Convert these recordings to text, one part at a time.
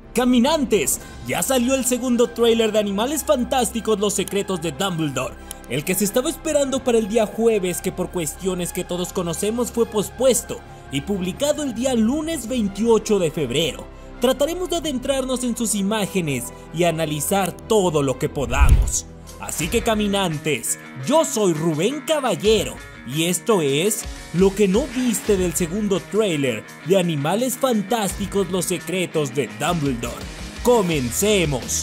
Caminantes, ya salió el segundo tráiler de Animales Fantásticos: Los Secretos de Dumbledore, el que se estaba esperando para el día jueves, que por cuestiones que todos conocemos fue pospuesto y publicado el día lunes 28 de febrero. Trataremos de adentrarnos en sus imágenes y analizar todo lo que podamos. Así que caminantes, yo soy Rubén Caballero y esto es lo que no viste del segundo tráiler de Animales Fantásticos: Los Secretos de Dumbledore. ¡Comencemos!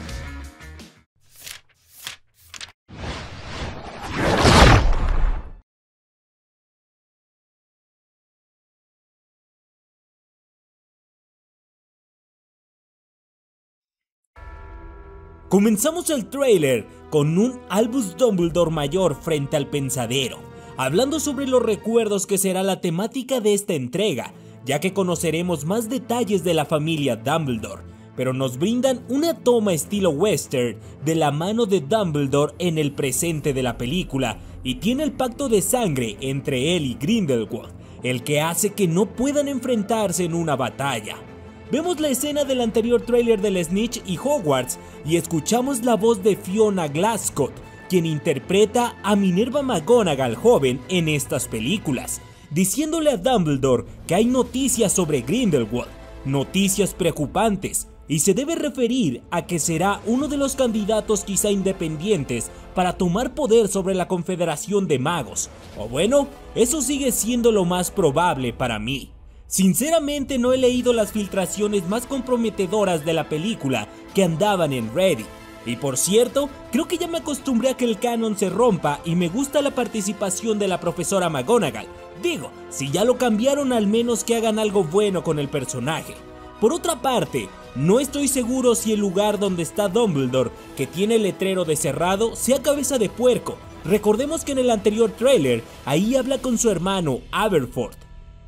Comenzamos el tráiler con un Albus Dumbledore mayor frente al pensadero, hablando sobre los recuerdos, que será la temática de esta entrega, ya que conoceremos más detalles de la familia Dumbledore, pero nos brindan una toma estilo western de la mano de Dumbledore en el presente de la película, y tiene el pacto de sangre entre él y Grindelwald, el que hace que no puedan enfrentarse en una batalla. Vemos la escena del anterior tráiler del Snitch y Hogwarts y escuchamos la voz de Fiona Glascott, quien interpreta a Minerva McGonagall joven en estas películas, diciéndole a Dumbledore que hay noticias sobre Grindelwald, noticias preocupantes, y se debe referir a que será uno de los candidatos quizá independientes para tomar poder sobre la Confederación de Magos, o bueno, eso sigue siendo lo más probable para mí. Sinceramente no he leído las filtraciones más comprometedoras de la película que andaban en Reddit. Y por cierto, creo que ya me acostumbré a que el canon se rompa y me gusta la participación de la profesora McGonagall. Digo, si ya lo cambiaron, al menos que hagan algo bueno con el personaje. Por otra parte, no estoy seguro si el lugar donde está Dumbledore, que tiene el letrero de cerrado, sea Cabeza de Puerco. Recordemos que en el anterior tráiler, ahí habla con su hermano Aberforth.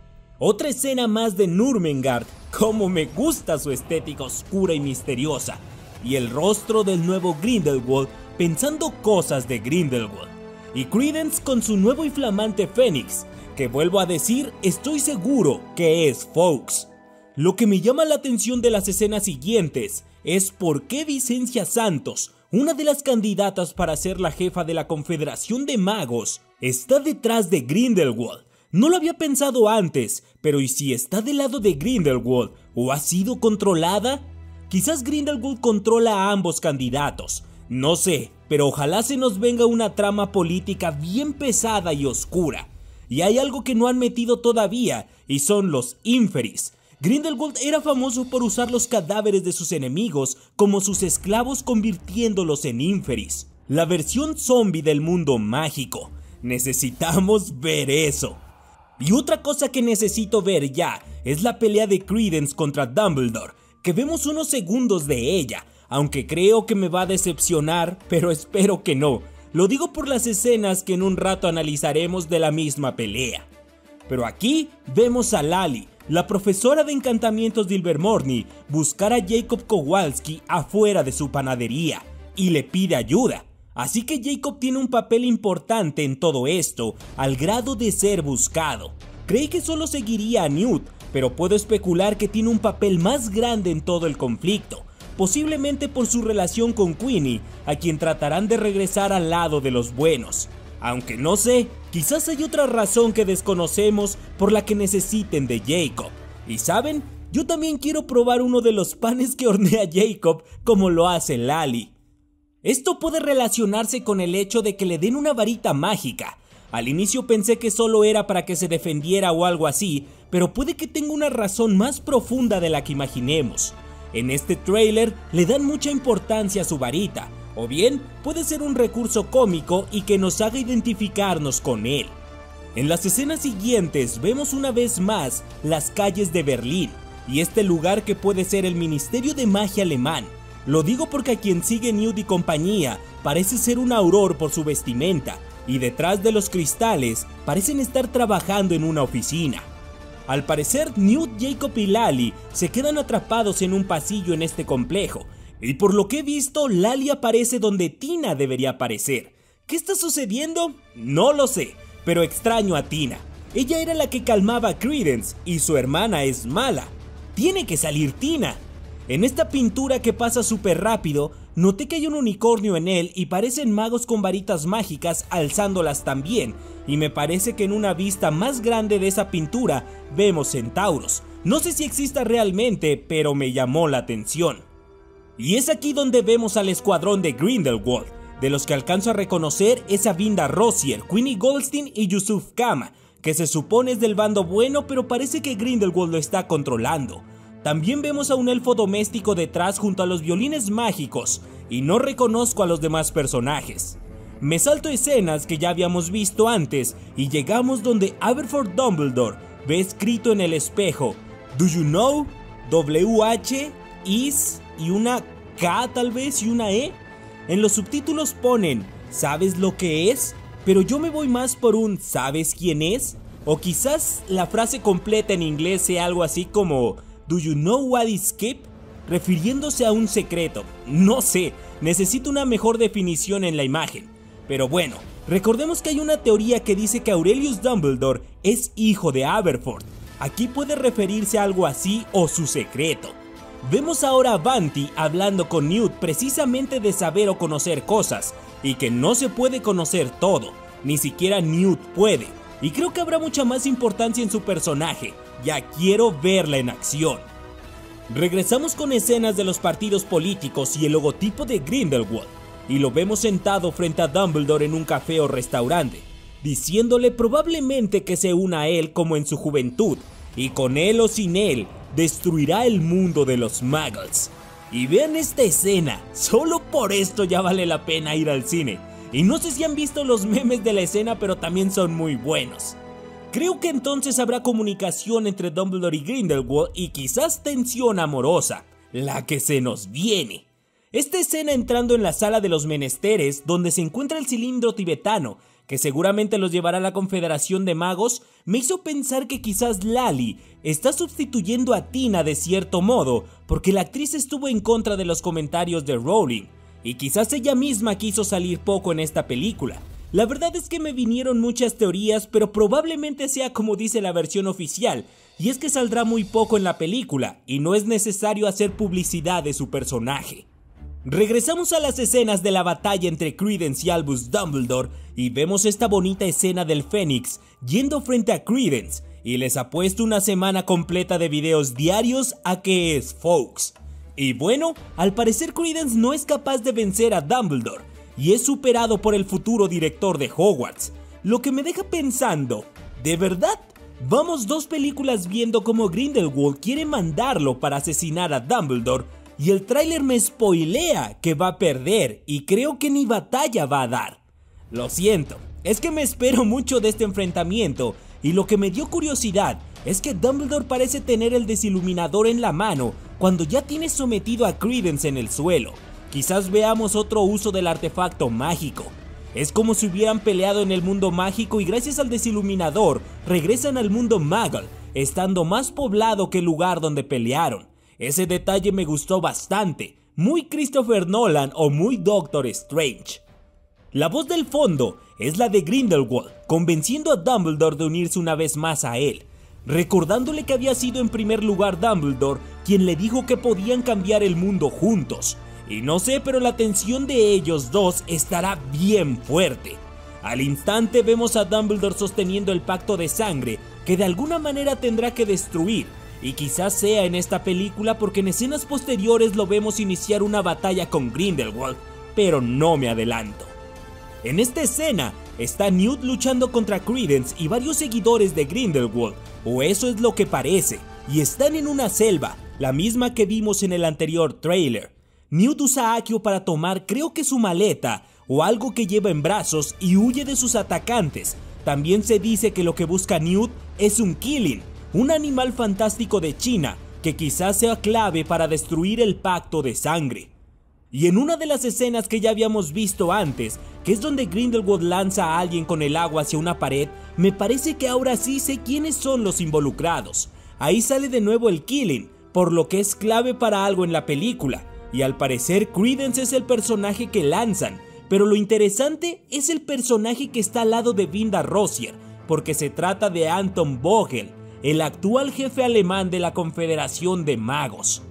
Otra escena más de Nurmengard, como me gusta su estética oscura y misteriosa, y el rostro del nuevo Grindelwald pensando cosas de Grindelwald, y Credence con su nuevo y flamante Fénix, que vuelvo a decir, estoy seguro que es Fawkes. Lo que me llama la atención de las escenas siguientes es por qué Vicencia Santos, una de las candidatas para ser la jefa de la Confederación de Magos, está detrás de Grindelwald. No lo había pensado antes, pero ¿y si está del lado de Grindelwald o ha sido controlada? Quizás Grindelwald controla a ambos candidatos, no sé, pero ojalá se nos venga una trama política bien pesada y oscura. Y hay algo que no han metido todavía, y son los Inferis. Grindelwald era famoso por usar los cadáveres de sus enemigos como sus esclavos, convirtiéndolos en Inferis, la versión zombie del mundo mágico. Necesitamos ver eso. Y otra cosa que necesito ver ya es la pelea de Credence contra Dumbledore, que vemos unos segundos de ella, aunque creo que me va a decepcionar, pero espero que no. Lo digo por las escenas que en un rato analizaremos de la misma pelea. Pero aquí vemos a Lally, la profesora de encantamientos de Ilvermorny, buscar a Jacob Kowalski afuera de su panadería y le pide ayuda. Así que Jacob tiene un papel importante en todo esto, al grado de ser buscado. Creí que solo seguiría a Newt, pero puedo especular que tiene un papel más grande en todo el conflicto, posiblemente por su relación con Queenie, a quien tratarán de regresar al lado de los buenos. Aunque no sé, quizás hay otra razón que desconocemos por la que necesiten de Jacob. Y ¿saben? Yo también quiero probar uno de los panes que hornea Jacob como lo hace Lally. Esto puede relacionarse con el hecho de que le den una varita mágica. Al inicio pensé que solo era para que se defendiera o algo así, pero puede que tenga una razón más profunda de la que imaginemos. En este tráiler le dan mucha importancia a su varita, o bien puede ser un recurso cómico y que nos haga identificarnos con él. En las escenas siguientes vemos una vez más las calles de Berlín, y este lugar que puede ser el Ministerio de Magia alemán. Lo digo porque a quien sigue Newt y compañía parece ser un auror por su vestimenta, y detrás de los cristales parecen estar trabajando en una oficina. Al parecer Newt, Jacob y Lally se quedan atrapados en un pasillo en este complejo, y por lo que he visto Lally aparece donde Tina debería aparecer. ¿Qué está sucediendo? No lo sé, pero extraño a Tina. Ella era la que calmaba a Credence y su hermana es mala. Tiene que salir Tina. En esta pintura que pasa súper rápido, noté que hay un unicornio en él y parecen magos con varitas mágicas alzándolas también, y me parece que en una vista más grande de esa pintura vemos centauros. No sé si exista realmente, pero me llamó la atención. Y es aquí donde vemos al escuadrón de Grindelwald. De los que alcanzo a reconocer es a Vinda Rossier, Queenie Goldstein y Yusuf Kama, que se supone es del bando bueno, pero parece que Grindelwald lo está controlando. También vemos a un elfo doméstico detrás junto a los violines mágicos, y no reconozco a los demás personajes. Me salto escenas que ya habíamos visto antes, y llegamos donde Aberforth Dumbledore ve escrito en el espejo, "Do you know? WH, is", y una K tal vez y una E. En los subtítulos ponen, ¿sabes lo que es? Pero yo me voy más por un ¿sabes quién es? O quizás la frase completa en inglés sea algo así como ¿Do you know what is keep? Refiriéndose a un secreto. No sé, necesito una mejor definición en la imagen. Pero bueno, recordemos que hay una teoría que dice que Aurelius Dumbledore es hijo de Aberforth. Aquí puede referirse a algo así o su secreto. Vemos ahora a Banty hablando con Newt precisamente de saber o conocer cosas, y que no se puede conocer todo, ni siquiera Newt puede, y creo que habrá mucha más importancia en su personaje, ya quiero verla en acción. Regresamos con escenas de los partidos políticos y el logotipo de Grindelwald, y lo vemos sentado frente a Dumbledore en un café o restaurante, diciéndole probablemente que se una a él como en su juventud, y con él o sin él, destruirá el mundo de los muggles. Y vean esta escena, solo por esto ya vale la pena ir al cine. Y no sé si han visto los memes de la escena, pero también son muy buenos. Creo que entonces habrá comunicación entre Dumbledore y Grindelwald y quizás tensión amorosa, la que se nos viene. Esta escena entrando en la sala de los menesteres, donde se encuentra el cilindro tibetano, que seguramente los llevará a la Confederación de Magos, me hizo pensar que quizás Lali está sustituyendo a Tina de cierto modo, porque la actriz estuvo en contra de los comentarios de Rowling, y quizás ella misma quiso salir poco en esta película. La verdad es que me vinieron muchas teorías, pero probablemente sea como dice la versión oficial, y es que saldrá muy poco en la película, y no es necesario hacer publicidad de su personaje. Regresamos a las escenas de la batalla entre Credence y Albus Dumbledore y vemos esta bonita escena del Fénix yendo frente a Credence, y les apuesto una semana completa de videos diarios a que es Fawkes. Y bueno, al parecer Credence no es capaz de vencer a Dumbledore y es superado por el futuro director de Hogwarts, lo que me deja pensando, ¿de verdad? Vamos 2 películas viendo cómo Grindelwald quiere mandarlo para asesinar a Dumbledore, y el tráiler me spoilea que va a perder y creo que ni batalla va a dar. Lo siento, es que me espero mucho de este enfrentamiento, y lo que me dio curiosidad es que Dumbledore parece tener el desiluminador en la mano cuando ya tiene sometido a Credence en el suelo. Quizás veamos otro uso del artefacto mágico. Es como si hubieran peleado en el mundo mágico y gracias al desiluminador regresan al mundo Muggle, estando más poblado que el lugar donde pelearon. Ese detalle me gustó bastante, muy Christopher Nolan o muy Doctor Strange. La voz del fondo es la de Grindelwald, convenciendo a Dumbledore de unirse una vez más a él, recordándole que había sido en primer lugar Dumbledore quien le dijo que podían cambiar el mundo juntos. Y no sé, pero la tensión de ellos dos estará bien fuerte. Al instante vemos a Dumbledore sosteniendo el pacto de sangre que de alguna manera tendrá que destruir. Y quizás sea en esta película porque en escenas posteriores lo vemos iniciar una batalla con Grindelwald, pero no me adelanto. En esta escena está Newt luchando contra Credence y varios seguidores de Grindelwald, o eso es lo que parece, y están en una selva, la misma que vimos en el anterior tráiler. Newt usa a Accio para tomar creo que su maleta o algo que lleva en brazos y huye de sus atacantes. También se dice que lo que busca Newt es un Qilin, un animal fantástico de China que quizás sea clave para destruir el pacto de sangre. Y en una de las escenas que ya habíamos visto antes, que es donde Grindelwald lanza a alguien con el agua hacia una pared, me parece que ahora sí sé quiénes son los involucrados. Ahí sale de nuevo el Qilin, por lo que es clave para algo en la película, y al parecer Credence es el personaje que lanzan, pero lo interesante es el personaje que está al lado de Vinda Rossier, porque se trata de Anton Vogel, el actual jefe alemán de la Confederación de Magos.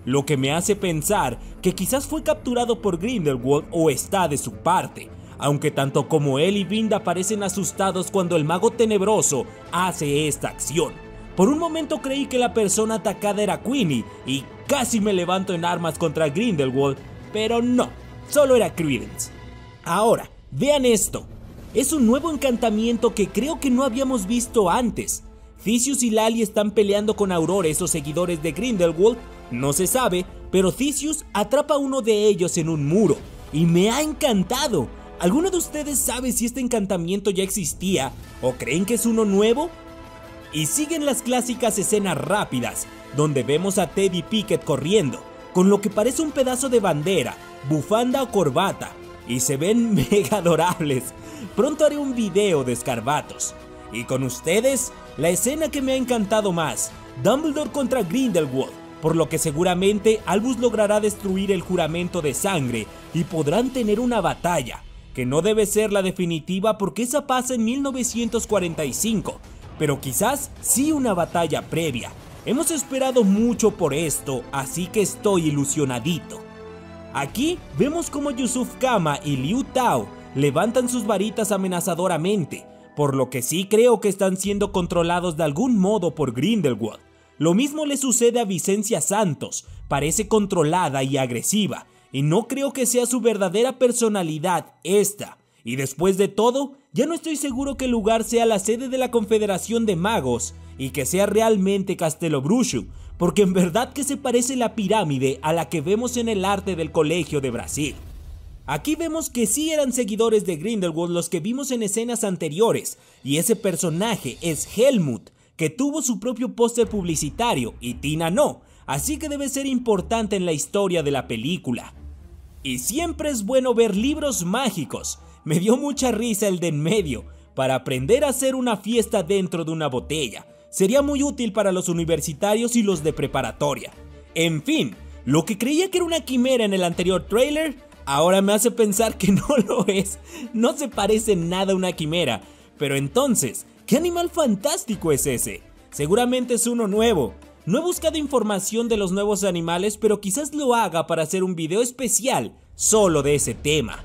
lo que me hace pensar que quizás fue capturado por Grindelwald o está de su parte, aunque tanto como él y Vinda parecen asustados cuando el mago tenebroso hace esta acción. Por un momento creí que la persona atacada era Queenie y casi me levanto en armas contra Grindelwald, pero no, solo era Credence. Ahora, vean esto, es un nuevo encantamiento que creo que no habíamos visto antes. Theseus y Lally están peleando con Aurores o seguidores de Grindelwald, no se sabe, pero Theseus atrapa a uno de ellos en un muro, y me ha encantado. ¿Alguno de ustedes sabe si este encantamiento ya existía o creen que es uno nuevo? Y siguen las clásicas escenas rápidas, donde vemos a Teddy Pickett corriendo, con lo que parece un pedazo de bandera, bufanda o corbata, y se ven mega adorables. Pronto haré un video de escarbatos. Y con ustedes, la escena que me ha encantado más, Dumbledore contra Grindelwald, por lo que seguramente Albus logrará destruir el juramento de sangre y podrán tener una batalla, que no debe ser la definitiva porque esa pasa en 1945, pero quizás sí una batalla previa. Hemos esperado mucho por esto, así que estoy ilusionadito. Aquí vemos como Yusuf Kama y Liu Tao levantan sus varitas amenazadoramente, por lo que sí creo que están siendo controlados de algún modo por Grindelwald. Lo mismo le sucede a Vicencia Santos, parece controlada y agresiva, y no creo que sea su verdadera personalidad esta. Y después de todo, ya no estoy seguro que el lugar sea la sede de la Confederación de Magos y que sea realmente Castelo Bruxo, porque en verdad que se parece la pirámide a la que vemos en el arte del Colegio de Brasil. Aquí vemos que sí eran seguidores de Grindelwald los que vimos en escenas anteriores, y ese personaje es Helmut, que tuvo su propio póster publicitario y Tina no, así que debe ser importante en la historia de la película. Y siempre es bueno ver libros mágicos. Me dio mucha risa el de en medio, para aprender a hacer una fiesta dentro de una botella. Sería muy útil para los universitarios y los de preparatoria. En fin, lo que creía que era una quimera en el anterior tráiler, ahora me hace pensar que no lo es. No se parece nada a una quimera. Pero entonces, ¿qué animal fantástico es ese? Seguramente es uno nuevo. No he buscado información de los nuevos animales, pero quizás lo haga para hacer un video especial solo de ese tema.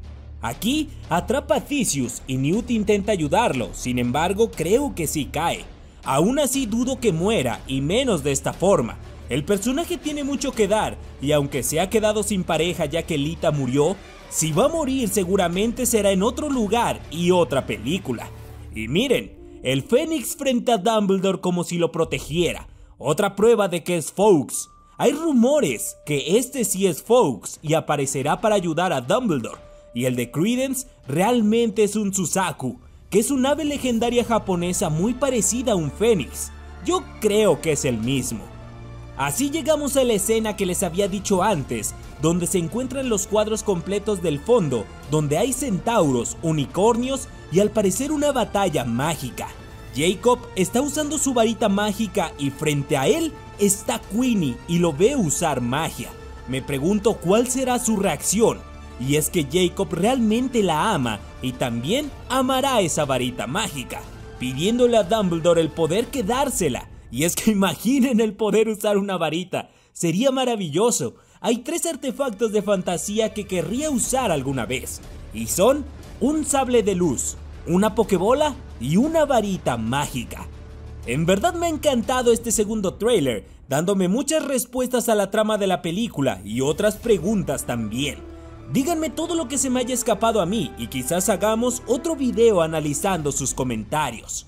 Aquí atrapa a Theseus y Newt intenta ayudarlo, sin embargo creo que sí cae. Aún así dudo que muera, y menos de esta forma. El personaje tiene mucho que dar, y aunque se ha quedado sin pareja ya que Lita murió, si va a morir seguramente será en otro lugar y otra película. Y miren, el Fénix frente a Dumbledore como si lo protegiera, otra prueba de que es Fawkes. Hay rumores que este sí es Fawkes y aparecerá para ayudar a Dumbledore, y el de Credence realmente es un Suzaku, que es un ave legendaria japonesa muy parecida a un fénix. Yo creo que es el mismo. Así llegamos a la escena que les había dicho antes, donde se encuentran los cuadros completos del fondo, donde hay centauros, unicornios y al parecer una batalla mágica. Jacob está usando su varita mágica y frente a él está Queenie y lo ve usar magia. Me pregunto cuál será su reacción, y es que Jacob realmente la ama y también amará esa varita mágica, pidiéndole a Dumbledore el poder quedársela. Y es que imaginen el poder usar una varita, sería maravilloso. Hay 3 artefactos de fantasía que querría usar alguna vez, y son un sable de luz, una pokebola y una varita mágica. En verdad me ha encantado este segundo tráiler, dándome muchas respuestas a la trama de la película y otras preguntas también. Díganme todo lo que se me haya escapado a mí y quizás hagamos otro video analizando sus comentarios.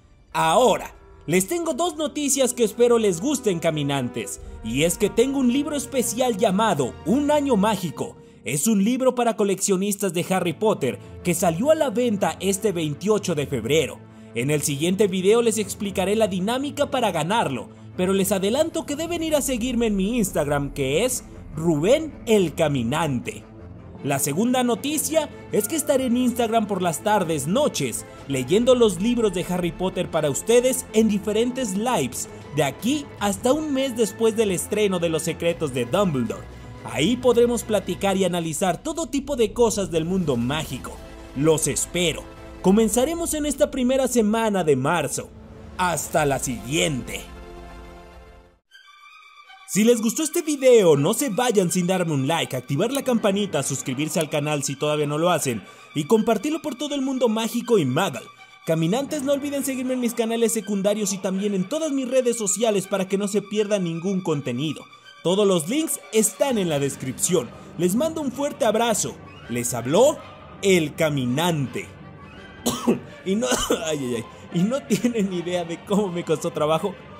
Ahora, les tengo 2 noticias que espero les gusten, caminantes, y es que tengo un libro especial llamado Un Año Mágico. Es un libro para coleccionistas de Harry Potter que salió a la venta este 28 de febrero. En el siguiente video les explicaré la dinámica para ganarlo, pero les adelanto que deben ir a seguirme en mi Instagram, que es Rubén el Caminante. La segunda noticia es que estaré en Instagram por las tardes, noches, leyendo los libros de Harry Potter para ustedes en diferentes lives, de aquí hasta un mes después del estreno de Los Secretos de Dumbledore. Ahí podremos platicar y analizar todo tipo de cosas del mundo mágico. Los espero. Comenzaremos en esta primera semana de marzo. Hasta la siguiente. Si les gustó este video, no se vayan sin darme un like, activar la campanita, suscribirse al canal si todavía no lo hacen y compartirlo por todo el mundo mágico y magal. Caminantes, no olviden seguirme en mis canales secundarios y también en todas mis redes sociales para que no se pierdan ningún contenido. Todos los links están en la descripción. Les mando un fuerte abrazo. Les habló el Caminante. y no tienen ni idea de cómo me costó trabajo